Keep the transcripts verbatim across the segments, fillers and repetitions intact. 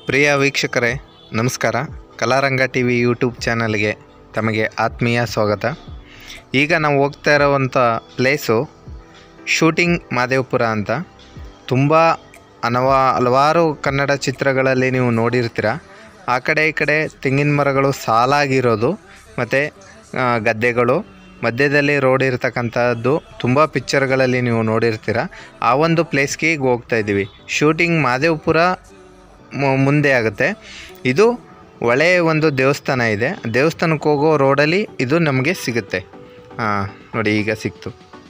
ಪ್ರಿಯ ವೀಕ್ಷಕರೇ ನಮಸ್ಕಾರ. ಕಲಾರಂಗ T V YouTube ಚಾನಲ್ಗೆ ತಮಗೆ ಆತ್ಮೀಯ ಸ್ವಾಗತ. ಈಗ ನಾವು ಹೋಗ್ತಾ ಇರೋವಂಥ ಪ್ಲೇಸು ಶೂಟಿಂಗ್ ಮಹದೇವಪುರ ಅಂತ. ತುಂಬ ಅನವಾ ಹಲವಾರು ಕನ್ನಡ ಚಿತ್ರಗಳಲ್ಲಿ ನೀವು ನೋಡಿರ್ತೀರ. ಆ ಕಡೆ ಈ ಕಡೆ ತೆಂಗಿನ ಮರಗಳು ಸಾಲಾಗಿರೋದು ಮತ್ತು ಗದ್ದೆಗಳು, ಮಧ್ಯದಲ್ಲಿ ರೋಡ್ ಇರತಕ್ಕಂಥದ್ದು ತುಂಬ ಪಿಕ್ಚರ್ಗಳಲ್ಲಿ ನೀವು ನೋಡಿರ್ತೀರ. ಆ ಒಂದು ಪ್ಲೇಸ್ಗೆ ಈಗ ಹೋಗ್ತಾ ಇದ್ದೀವಿ. ಶೂಟಿಂಗ್ ಮಹದೇವಪುರ ಮುಂದೆ ಆಗುತ್ತೆ. ಇದು ಒಳ್ಳೆಯ ಒಂದು ದೇವಸ್ಥಾನ ಇದೆ. ದೇವಸ್ಥಾನಕ್ಕೆ ಹೋಗೋ ರೋಡಲ್ಲಿ ಇದು ನಮಗೆ ಸಿಗುತ್ತೆ. ಹಾಂ ನೋಡಿ, ಈಗ ಸಿಕ್ತು.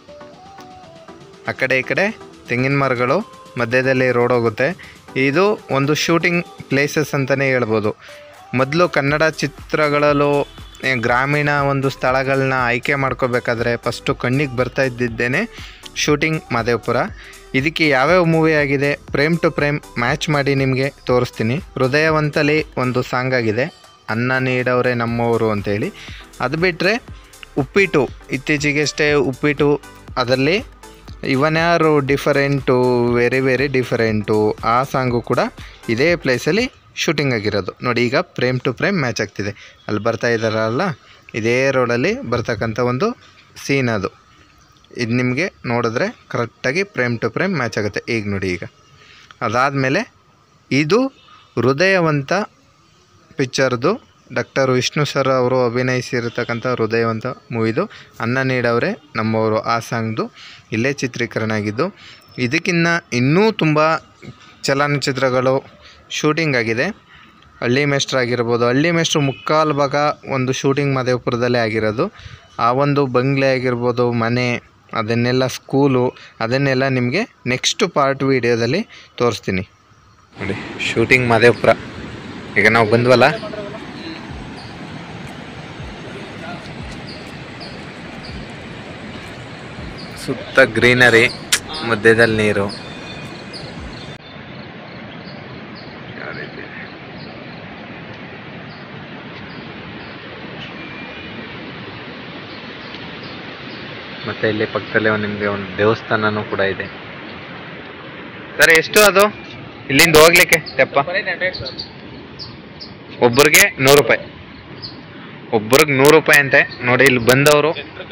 ಆ ಕಡೆ ಈ ಕಡೆ ತೆಂಗಿನ ಮರಗಳು, ಮಧ್ಯದಲ್ಲಿ ರೋಡ್ ಹೋಗುತ್ತೆ. ಇದು ಒಂದು ಶೂಟಿಂಗ್ ಪ್ಲೇಸಸ್ ಅಂತಲೇ ಹೇಳ್ಬೋದು. ಮೊದಲು ಕನ್ನಡ ಚಿತ್ರಗಳಲ್ಲೂ ಗ್ರಾಮೀಣ ಒಂದು ಸ್ಥಳಗಳನ್ನ ಆಯ್ಕೆ ಮಾಡ್ಕೋಬೇಕಾದ್ರೆ ಫಸ್ಟು ಕಣ್ಣಿಗೆ ಬರ್ತಾ ಇದ್ದಿದ್ದೇನೆ ಶೂಟಿಂಗ್ ಮಹದೇವಪುರ. ಇದಕ್ಕೆ ಯಾವ್ಯಾವ ಮೂವಿ ಆಗಿದೆ ಫ್ರೇಮ್ ಟು ಫ್ರೇಮ್ ಮ್ಯಾಚ್ ಮಾಡಿ ನಿಮಗೆ ತೋರಿಸ್ತೀನಿ. ಹೃದಯವಂತಲಿ ಒಂದು ಸಾಂಗ್ ಆಗಿದೆ, ಅನ್ನ ನೀಡವರೇ ನಮ್ಮವರು ಅಂತೇಳಿ. ಅದು ಬಿಟ್ಟರೆ ಉಪ್ಪಿಟ್ಟು, ಇತ್ತೀಚೆಗಷ್ಟೇ ಉಪ್ಪಿಟ್ಟು, ಅದರಲ್ಲಿ ಇವನ್ಯಾರು ಡಿಫರೆಂಟು, ವೆರಿ ವೆರಿ ಡಿಫರೆಂಟು, ಆ ಸಾಂಗು ಕೂಡ ಇದೇ ಪ್ಲೇಸಲ್ಲಿ ಶೂಟಿಂಗ್ ಆಗಿರೋದು. ನೋಡಿ, ಈಗ ಫ್ರೇಮ್ ಟು ಫ್ರೇಮ್ ಮ್ಯಾಚ್ ಆಗ್ತಿದೆ. ಅಲ್ಲಿ ಬರ್ತಾ ಇದ್ದಾರಲ್ಲ, ಇದೇ ರೋಡಲ್ಲಿ ಬರ್ತಕ್ಕಂಥ ಒಂದು ಸೀನ್ ಅದು. ಇದು ನಿಮಗೆ ನೋಡಿದ್ರೆ ಕರೆಕ್ಟಾಗಿ ಫ್ರೇಮ್ ಟು ಫ್ರೇಮ್ ಮ್ಯಾಚ್ ಆಗುತ್ತೆ. ಈಗ ನೋಡಿ, ಈಗ ಅದಾದಮೇಲೆ ಇದು ಹೃದಯವಂತ ಪಿಕ್ಚರ್ದು ಡಾಕ್ಟರ್ ವಿಷ್ಣು ಸರ್ ಅವರು ಅಭಿನಯಿಸಿರ್ತಕ್ಕಂಥ ಹೃದಯವಂತ ಮೂವಿದು ಅನ್ನ ನೀಡವರೇ ನಮ್ಮವರು, ಆ ಸಾಂಗ್ದು ಇಲ್ಲೇ ಚಿತ್ರೀಕರಣ ಆಗಿದ್ದು. ಇದಕ್ಕಿಂತ ಇನ್ನೂ ತುಂಬ ಚಲನಚಿತ್ರಗಳು ಶೂಟಿಂಗ್ ಆಗಿದೆ. ಹಳ್ಳಿ ಮೇಸ್ಟ್ರು ಆಗಿರ್ಬೋದು. ಹಳ್ಳಿ ಮೇಸ್ಟ್ರು ಮುಕ್ಕಾಲು ಭಾಗ ಒಂದು ಶೂಟಿಂಗ್ ಮಹದೇವಪುರದಲ್ಲೇ ಆಗಿರೋದು. ಆ ಒಂದು ಬಂಗ್ಲೆ ಆಗಿರ್ಬೋದು, ಮನೆ, ಅದನ್ನೆಲ್ಲ ಸ್ಕೂಲು, ಅದನ್ನೆಲ್ಲ ನಿಮಗೆ ನೆಕ್ಸ್ಟ್ ಪಾರ್ಟ್ ವೀಡಿಯೋದಲ್ಲಿ ತೋರಿಸ್ತೀನಿ. ನೋಡಿ, ಶೂಟಿಂಗ್ ಮಹದೇವಪುರ. ಈಗ ನಾವು ಬಂದ್ವಲ್ಲ, ಸುತ್ತ ಗ್ರೀನರಿ, ಮಧ್ಯದಲ್ಲಿ ನೀರು. ಮತ್ತು ಇಲ್ಲಿ ಪಕ್ಕದಲ್ಲೇ ಒಂದು ನಿಮಗೆ ಒಂದು ದೇವಸ್ಥಾನನೂ ಕೂಡ ಇದೆ. ಸರ್, ಎಷ್ಟು ಅದು ಇಲ್ಲಿಂದ ಹೋಗ್ಲಿಕ್ಕೆ ತೆಪ್ಪ? ಒಬ್ಬರಿಗೆ ನೂರು ರೂಪಾಯಿ ಒಬ್ಬರಿಗೆ ನೂರು ರೂಪಾಯಿ ಅಂತೆ. ನೋಡಿ, ಇಲ್ಲಿ ಬಂದವರು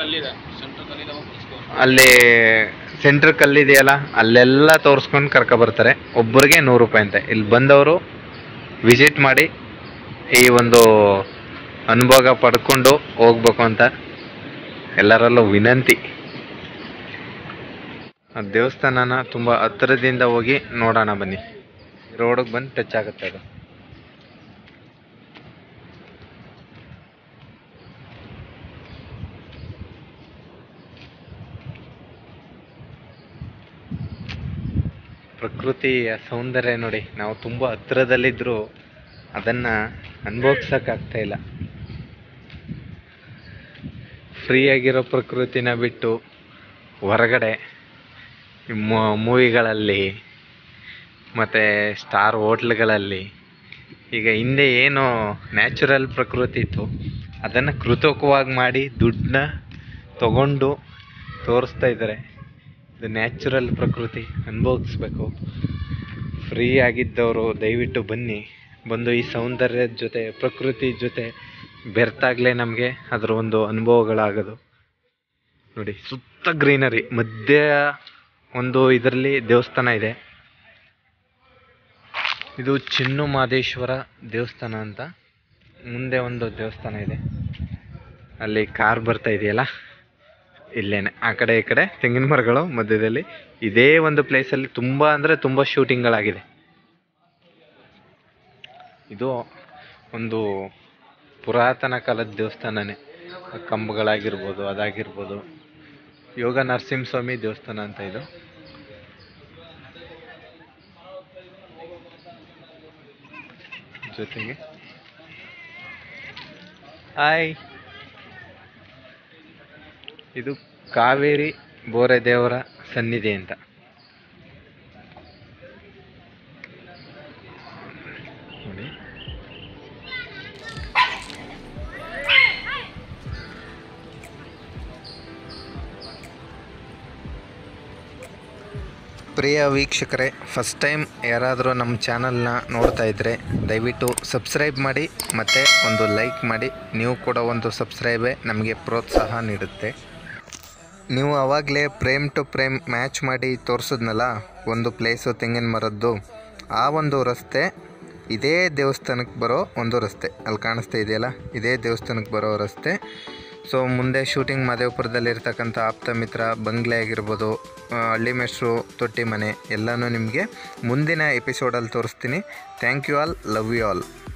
ಅಲ್ಲಿ ಸೆಂಟ್ರ್ ಕಲ್ಲಿದೆಯಲ್ಲ, ಅಲ್ಲೆಲ್ಲ ತೋರಿಸ್ಕೊಂಡು ಕರ್ಕೊ ಬರ್ತಾರೆ. ಒಬ್ಬರಿಗೆ ನೂರು ರೂಪಾಯಿ ಅಂತೆ. ಇಲ್ಲಿ ಬಂದವರು ವಿಸಿಟ್ ಮಾಡಿ ಈ ಒಂದು ಅನುಭವ ಪಡ್ಕೊಂಡು ಹೋಗ್ಬೇಕು ಅಂತ ಎಲ್ಲರಲ್ಲೂ ವಿನಂತಿ. ಆ ದೇವಸ್ಥಾನನ ತುಂಬ ಹತ್ತಿರದಿಂದ ಹೋಗಿ ನೋಡೋಣ ಬನ್ನಿ. ರೋಡಿಗೆ ಬಂದು ಟಚ್ ಆಗುತ್ತೆ ಅದು. ಪ್ರಕೃತಿಯ ಸೌಂದರ್ಯ ನೋಡಿ. ನಾವು ತುಂಬ ಹತ್ತಿರದಲ್ಲಿದ್ದರೂ ಅದನ್ನು ಅನುಭವಿಸೋಕ್ಕಾಗ್ತಾ ಇಲ್ಲ. ಫ್ರೀಯಾಗಿರೋ ಪ್ರಕೃತಿನ ಬಿಟ್ಟು ಹೊರಗಡೆ ಮೂವಿಗಳಲ್ಲಿ ಮತ್ತು ಸ್ಟಾರ್ ಹೋಟ್ಲ್ಗಳಲ್ಲಿ, ಈಗ ಹಿಂದೆ ಏನು ನ್ಯಾಚುರಲ್ ಪ್ರಕೃತಿ ಇತ್ತು ಅದನ್ನು ಕೃತಕವಾಗಿ ಮಾಡಿ ದುಡ್ಡನ್ನ ತಗೊಂಡು ತೋರಿಸ್ತಾ ಇದ್ದಾರೆ. ಇದು ನ್ಯಾಚುರಲ್ ಪ್ರಕೃತಿ ಅನುಭವಿಸ್ಬೇಕು. ಫ್ರೀ ಆಗಿದ್ದವರು ದಯವಿಟ್ಟು ಬನ್ನಿ. ಬಂದು ಈ ಸೌಂದರ್ಯದ ಜೊತೆ, ಪ್ರಕೃತಿ ಜೊತೆ ಬೆರ್ತಾಗಲೇ ನಮಗೆ ಅದರ ಒಂದು ಅನುಭವಗಳಾಗೋದು. ನೋಡಿ, ಸುತ್ತ ಗ್ರೀನರಿ, ಮಧ್ಯ ಒಂದು ಇದರಲ್ಲಿ ದೇವಸ್ಥಾನ ಇದೆ. ಇದು ಚಿನ್ನು ಮಹದೇಶ್ವರ ದೇವಸ್ಥಾನ ಅಂತ. ಮುಂದೆ ಒಂದು ದೇವಸ್ಥಾನ ಇದೆ, ಅಲ್ಲಿ ಕಾರ್ ಬರ್ತಾ ಇದೆಯಲ್ಲ, ಇಲ್ಲೇನೆ. ಆ ಕಡೆ ಈ ಕಡೆ ತೆಂಗಿನ ಮರಗಳು ಮಧ್ಯದಲ್ಲಿ. ಇದೇ ಒಂದು ಪ್ಲೇಸಲ್ಲಿ ತುಂಬ ಅಂದರೆ ತುಂಬ ಶೂಟಿಂಗ್ಗಳಾಗಿದೆ. ಇದು ಒಂದು ಪುರಾತನ ಕಾಲದ ದೇವಸ್ಥಾನನೇ. ಕಂಬಗಳಾಗಿರ್ಬೋದು, ಅದಾಗಿರ್ಬೋದು. ಯೋಗ ನರಸಿಂಹಸ್ವಾಮಿ ದೇವಸ್ಥಾನ ಅಂತ ಇದು. ಜೊತೆಗೆ ಹಾಯ್, ಇದು ಕಾವೇರಿ ಬೋರೆ ದೇವರ ಸನ್ನಿಧಿ ಅಂತ. ನೋಡಿ, ಪ್ರಿಯ ವೀಕ್ಷಕರೇ, ಫಸ್ಟ್ ಟೈಮ್ ಯಾರಾದರೂ ನಮ್ಮ ಚಾನಲ್ನ ನೋಡ್ತಾ ಇದ್ದರೆ ದಯವಿಟ್ಟು ಸಬ್ಸ್ಕ್ರೈಬ್ ಮಾಡಿ ಮತ್ತು ಒಂದು ಲೈಕ್ ಮಾಡಿ. ನೀವು ಕೂಡ ಒಂದು ಸಬ್ಸ್ಕ್ರೈಬೇ ನಮಗೆ ಪ್ರೋತ್ಸಾಹ ನೀಡುತ್ತೆ. ನೀವು ಆವಾಗಲೇ ಫ್ರೇಮ್ ಟು ಫ್ರೇಮ್ ಮ್ಯಾಚ್ ಮಾಡಿ ತೋರಿಸಿದ್ನಲ್ಲ ಒಂದು ಪ್ಲೇಸು ತೆಂಗಿನ ಮರದ್ದು, ಆ ಒಂದು ರಸ್ತೆ ಇದೇ ದೇವಸ್ಥಾನಕ್ಕೆ ಬರೋ ಒಂದು ರಸ್ತೆ, ಅಲ್ಲಿ ಕಾಣಿಸ್ತಾ ಇದೆಯಲ್ಲ, ಇದೇ ದೇವಸ್ಥಾನಕ್ಕೆ ಬರೋ ರಸ್ತೆ. ಸೊ ಮುಂದೆ ಶೂಟಿಂಗ್ ಮಹದೇವಪುರದಲ್ಲಿರ್ತಕ್ಕಂಥ ಆಪ್ತ ಮಿತ್ರ ಬಂಗ್ಲೆ ಆಗಿರ್ಬೋದು, ಹಳ್ಳಿ ಮೆಸ್ರು, ತೊಟ್ಟಿ ಮನೆ ಎಲ್ಲನೂ ನಿಮಗೆ ಮುಂದಿನ ಎಪಿಸೋಡಲ್ಲಿ ತೋರಿಸ್ತೀನಿ. Thank you all, love you all.